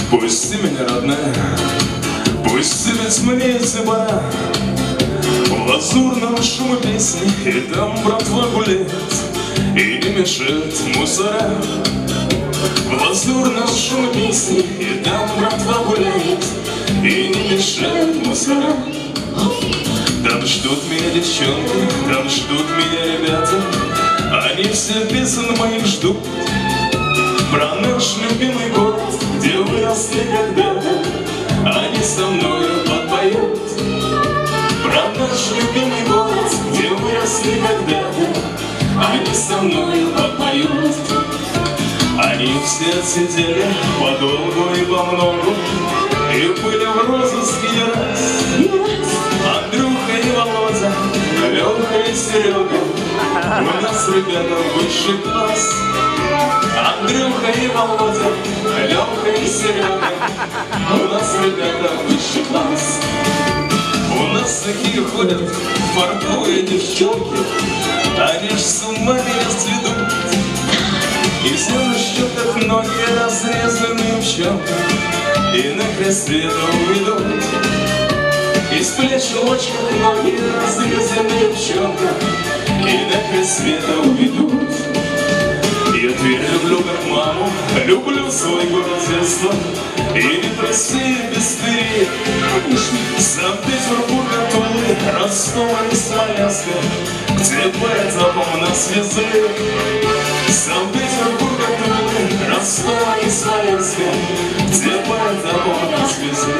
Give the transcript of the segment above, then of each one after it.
Пусти меня, родная, пусти, ведь мне идти пора. В лазурном шуме песни, и там братва гуляет, и не мешает мусора. В лазурном шуме песни, и там братва гуляет, и не мешает мусора. Там ждут меня девчонки, там ждут меня ребята, они все песен моих ждут. Про наш любимый город, где выросли когда-то, они со мною подпоют. Про наш любимый город, где выросли когда-то, они со мною подпоют. Они все сидели подолгу и по многу, и были в розыске не раз. Андрюха и Володя, Леха и Серега, у нас, ребята, высший класс. Андрюха и Володя, Леха и Серега, у нас, ребята, высший класс. У нас такие ходят фартовые девчонки, они ж с ума меня сведут. И все на щеках ноги разрезанные в щеках, и на крест света уйдут. Из плеч в лочках ноги разрезанные в щеках, и на крест света уйдут. Я Тверь люблю как маму, люблю свой город с детства, и не в России без Твери. Санкт-Петербург, Тулы, Ростова и Смоленска, где поэтапом нас везли. Санкт-Петербург, Тулы, Ростова и Смоленска, где поэтапом нас везли.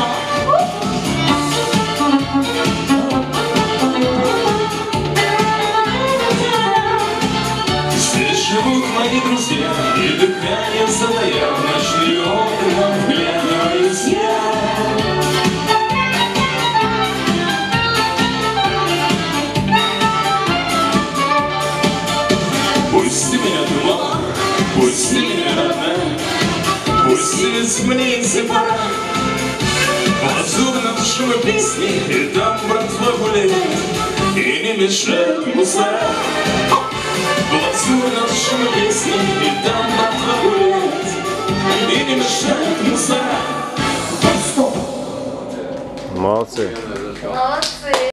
Живут мои друзья, и дыхание задая в ночные окна, вглядываюсь я. Пусти меня, туман, пусти меня, родная, пусти, ведь мне идти пора. В лазурном шуме песни, и там братва гуляет, и не мешает мусора. В лазурном шуме песни, и там братва гуляет, и не мешает мусора. Молодцы. Молодцы.